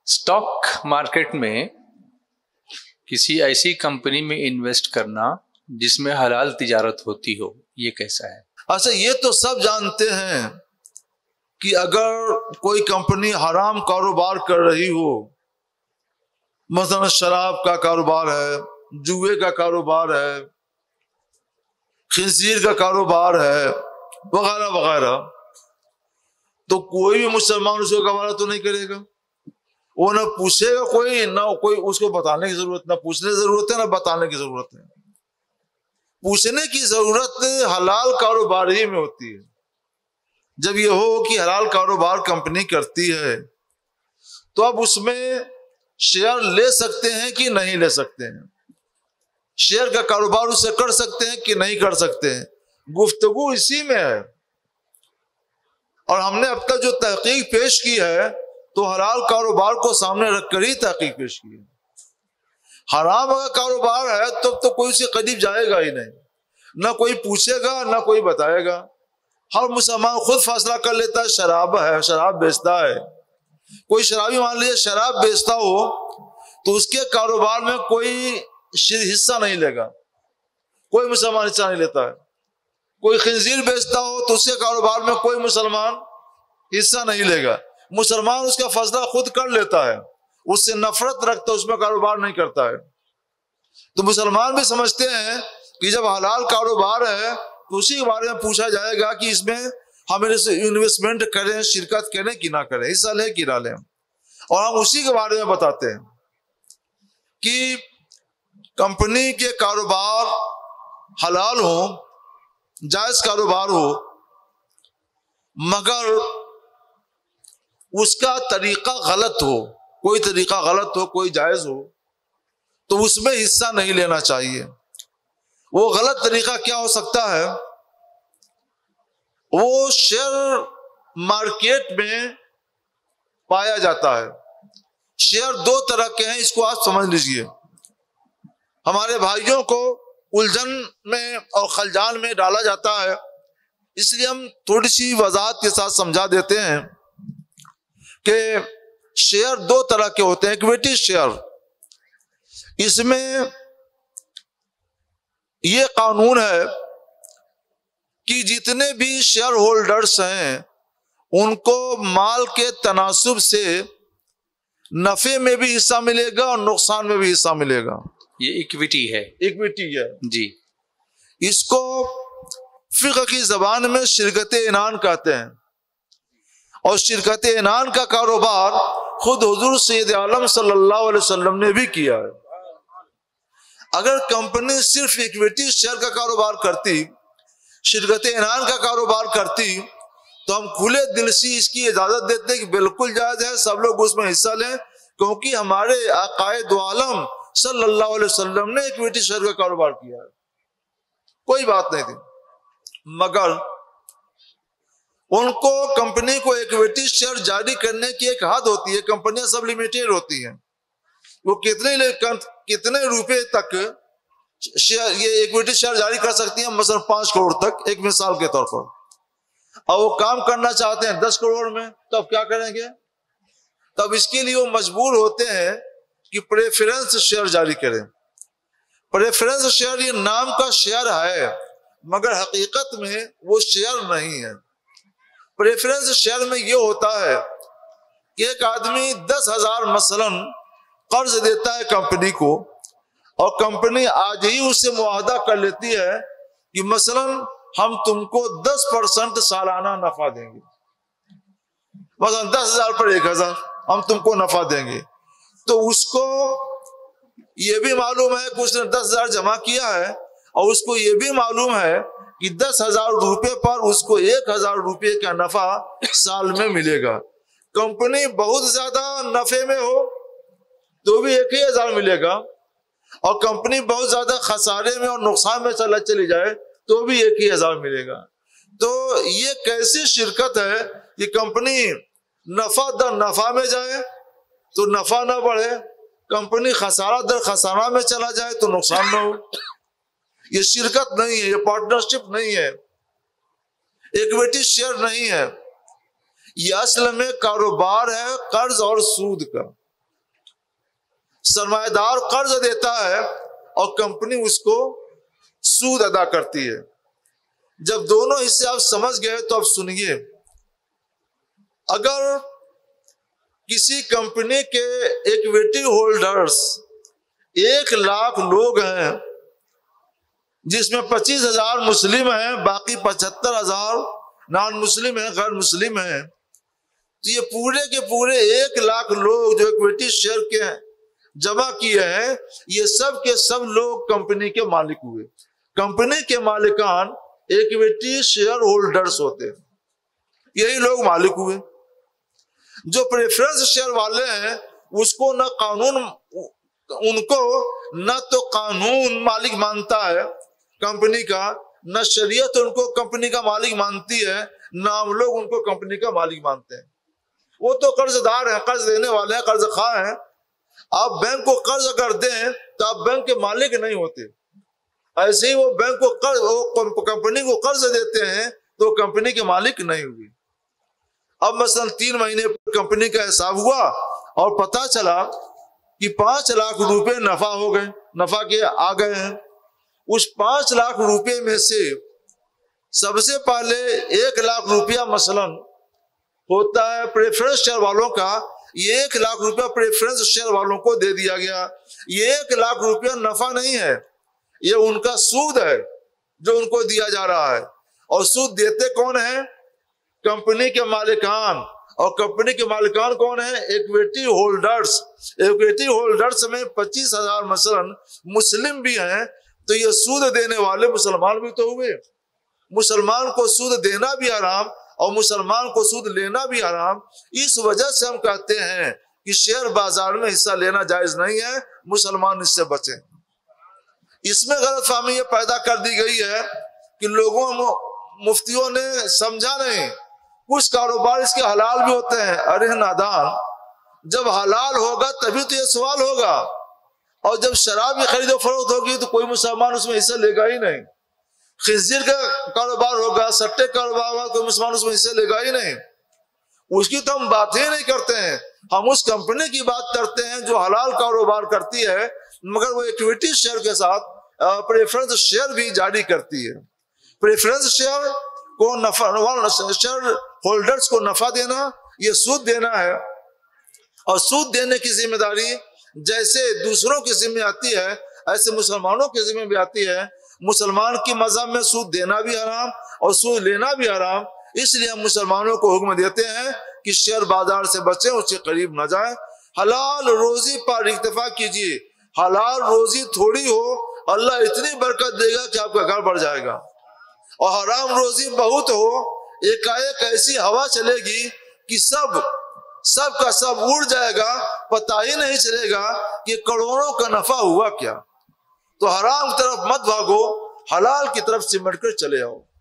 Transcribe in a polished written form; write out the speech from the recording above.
Stock market में किसी ऐसी कंपनी में इन्वेस्ट करना जिसमें हलाल तिजारत होती हो, ये कैसा है? अच्छा, ये तो सब जानते हैं कि अगर कोई कंपनी हराम कारोबार कर रही हो, मसलन शराब का कारोबार है, जुए का कारोबार है, खिंजीर का कारोबार है, वगैरह वगैरह, तो कोई भी मुसलमान उसको गवारा तो नहीं करेगा। वो ना पूछेगा कोई, ना कोई उसको बताने की जरूरत, ना पूछने की जरूरत है, ना बताने की जरूरत है। पूछने की जरूरत हलाल कारोबार ही में होती है। जब ये हो कि हलाल कारोबार कंपनी करती है तो अब उसमें शेयर ले सकते हैं कि नहीं ले सकते हैं, शेयर का कारोबार उससे कर सकते हैं कि नहीं कर सकते हैं, गुफ्तगू इसी में है। और हमने अब तक जो तहकीक पेश की है तो हलाल कारोबार को सामने रखकर ही तहकीक पेश की है। हराम अगर कारोबार है तो कोई उसके करीब जाएगा ही नहीं, ना कोई पूछेगा ना कोई बताएगा। हर मुसलमान खुद फैसला कर लेता है, शराब है, शराब बेचता है। कोई शराबी मान लीजिए शराब बेचता हो तो उसके कारोबार में कोई हिस्सा नहीं लेगा, कोई मुसलमान हिस्सा नहीं लेता है। कोई खिंजीर बेचता हो तो उसके कारोबार में कोई मुसलमान हिस्सा नहीं लेगा। मुसलमान उसका फैसला खुद कर लेता है, उससे नफरत रखता है, उसमें कारोबार नहीं करता है। तो मुसलमान भी समझते हैं कि जब हलाल कारोबार है तो उसी के बारे में पूछा जाएगा कि इसमें हम इन्वेस्टमेंट करें, शिरकत करें कि ना करें, हिस्सा लें कि ना लें। और हम उसी के बारे में बताते हैं कि कंपनी के कारोबार हलाल हो, जायज कारोबार हो, मगर उसका तरीका गलत हो, कोई तरीका गलत हो, कोई जायज हो, तो उसमें हिस्सा नहीं लेना चाहिए। वो गलत तरीका क्या हो सकता है? वो शेयर मार्केट में पाया जाता है। शेयर दो तरह के हैं, इसको आप समझ लीजिए। हमारे भाइयों को उलझन में और खलजान में डाला जाता है, इसलिए हम थोड़ी सी वजाहत के साथ समझा देते हैं कि शेयर दो तरह के होते हैं। इक्विटी शेयर, इसमें ये कानून है कि जितने भी शेयर होल्डर्स हैं उनको माल के तनासुब से नफे में भी हिस्सा मिलेगा और नुकसान में भी हिस्सा मिलेगा। ये इक्विटी है। इक्विटी है जी। इसको फिक़्ह की जबान में शिरकत इनान कहते हैं। और शिरकत इनान का कारोबार खुद हुजूर सैयद आलम सल्लल्लाहु अलैहि वसल्लम ने भी किया है। अगर कंपनी सिर्फ इक्विटी शेयर का कारोबार करती, शिरकत इनान का कारोबार करती, तो हम खुले दिल से इसकी इजाजत देते कि बिल्कुल जायज है, सब लोग उसमें हिस्सा लें, क्योंकि हमारे आकाए दो आलम सल्लल्लाहु अलैहि वसल्लम ने इक्विटी शेयर का कारोबार किया है, कोई बात नहीं थी। मगर उनको, कंपनी को इक्विटी शेयर जारी करने की एक हद होती है। कंपनियां सब लिमिटेड होती हैं, वो कितने रुपए तक शेयर, ये इक्विटी शेयर जारी कर सकती हैं, मसलन 5 करोड़ तक, एक मिसाल के तौर पर। और वो काम करना चाहते हैं 10 करोड़ में, तो अब क्या करेंगे? तब इसके लिए वो मजबूर होते हैं कि प्रेफरेंस शेयर जारी करें। प्रेफरेंस शेयर ये नाम का शेयर है, मगर हकीकत में वो शेयर नहीं है। प्रेफरेंस शेयर में ये होता है कि एक आदमी 10,000 मसलन कर्ज देता है कंपनी को, और कंपनी आज ही उससे मुआहदा कर लेती है कि मसलन हम तुमको 10% सालाना नफा देंगे, मसलन 10,000 पर 1,000 हम तुमको नफा देंगे। तो उसको ये भी मालूम है कि उसने 10,000 जमा किया है, और उसको ये भी मालूम है कि 10,000 रुपये पर उसको 1,000 रुपये का नफा साल में मिलेगा। कंपनी बहुत ज्यादा नफे में हो तो भी 1,000 मिलेगा, और कंपनी बहुत ज्यादा खसारे में और नुकसान में चली जाए तो भी 1,000 मिलेगा। तो ये कैसी शिरकत है कि कंपनी नफा दर नफा में जाए तो नफा ना बढ़े, कंपनी खसारा दर खसारा में चला जाए तो नुकसान ना हो। ये शिरकत नहीं है, ये पार्टनरशिप नहीं है, इक्विटी शेयर नहीं है, ये असल में कारोबार है कर्ज और सूद का। سرمایہ دار قرض دیتا ہے اور کمپنی اس کو سود ادا کرتی ہے۔ جب دونوں حصے آپ سمجھ گئے تو اب سنیے، اگر کسی کمپنی کے ایکویٹی ہولڈرز 1,00,000 لوگ ہیں، جس میں 25,000 مسلم ہیں، باقی 75,000 نان مسلم ہیں، غیر مسلم ہیں، تو یہ پورے کے پورے 1,00,000 لوگ جو ایکویٹی شیئر کے ہیں جمع کیے ہیں، یہ سب کے سب لوگ کمپنی کے مالک ہوئے۔ کمپنی کے مالکان ایکویٹی شیئر ہولڈرز ہوتے ہیں، یہی لوگ مالک ہوئے۔ جو پریفرنس شیئر والے ہیں اس کو نہ قانون، ان کو نہ تو قانون مالک مانتا ہے کمپنی کا، نہ شریعت ان کو کمپنی کا مالک مانتی ہے، نہ ہم لوگ ان کو کمپنی کا مالک مانتے ہیں۔ وہ تو قرض دار ہیں، قرض دینے والے ہیں، قرض خواہ ہیں۔ آپ بینک کو قرض اگر دیں تو آپ بینک کے مالک نہیں ہوتے، ایسے ہی وہ بینک کو قرض، وہ کمپنی کو قرض دیتے ہیں تو کمپنی کے مالک نہیں ہوئے۔ اب مثلا 3 مہینے پر کمپنی کا حساب ہوا اور پتا چلا کہ 5,00,000 روپے نفع ہو گئے، نفع کے آ گئے ہیں۔ اس 5,00,000 روپے میں سے سب سے پہلے 1,00,000 روپیہ مثلا ہوتا ہے پریفرنس شیئر والوں کا، یہ 1,00,000 روپیہ پریفرنس شیئر والوں کو دے دیا گیا۔ یہ 1,00,000 روپیہ نفع نہیں ہے، یہ ان کا سود ہے جو ان کو دیا جا رہا ہے۔ اور سود دیتے کون ہیں؟ کمپنی کے مالکان۔ اور کمپنی کے مالکان کون ہیں؟ Equity holders. ایکویٹی ہولڈرز میں 25,000 مثلا مسلم بھی ہیں، تو یہ سود دینے والے مسلمان بھی تو ہوئے۔ مسلمان کو سود دینا بھی حرام اور مسلمان کو سود لینا بھی حرام۔ اس وجہ سے ہم کہتے ہیں کہ شیئر بازار میں حصہ لینا جائز نہیں ہے، مسلمان اس سے بچیں۔ اس میں غلط فہمی یہ پیدا کر دی گئی ہے کہ لوگوں، مفتیوں نے سمجھا نہیں، کچھ کاروبار اس کے حلال بھی ہوتے ہیں۔ ارے نادان، جب حلال ہوگا تبھی تو یہ سوال ہوگا، اور جب شراب کی خرید و فروخت ہوگی تو کوئی مسلمان اس میں حصہ لے گا ہی نہیں۔ خنزیر کا کاروبار ہوگا، سٹے کا کاروبار ہوگا، کوئی مسلمان اس میں حصہ لے گا ہی نہیں۔ اس کی تو ہم بات ہی نہیں کرتے ہیں، ہم اس کمپنی کی بات کرتے ہیں جو حلال کاروبار کرتی ہے، مگر وہ ایکویٹی شیئر کے ساتھ پریفرنس شیئر بھی جاری کرتی ہے۔ پریفرنس شیئر کو نفع، شیئر ہولڈرز کو نفع دینا، یہ سود دینا ہے۔ اور سود دینے کی ذمہ داری جیسے دوسروں کی ذمہ آتی ہے، ایسے مسلمانوں کی ذمہ بھی آتی ہے۔ مسلمان کی مذہب میں سود دینا بھی حرام اور سود لینا بھی حرام، اس لیے ہم مسلمانوں کو حکم دیتے ہیں کہ شیئر بازار سے بچیں، اس کے قریب نہ جائیں۔ حلال روزی پر اکتفا کیجیے۔ حلال روزی تھوڑی ہو، اللہ اتنی برکت دے گا کہ آپ کا گھر بڑھ جائے گا، اور حرام روزی بہت ہو، ایک ایسی ہوا چلے گی کہ سب کا سب اڑ جائے گا، پتہ ہی نہیں چلے گا کہ کروڑوں کا نفع ہوا کیا۔ تو حرام کی طرف مت بھاگو، حلال کی طرف سمٹ کر چلے آؤ۔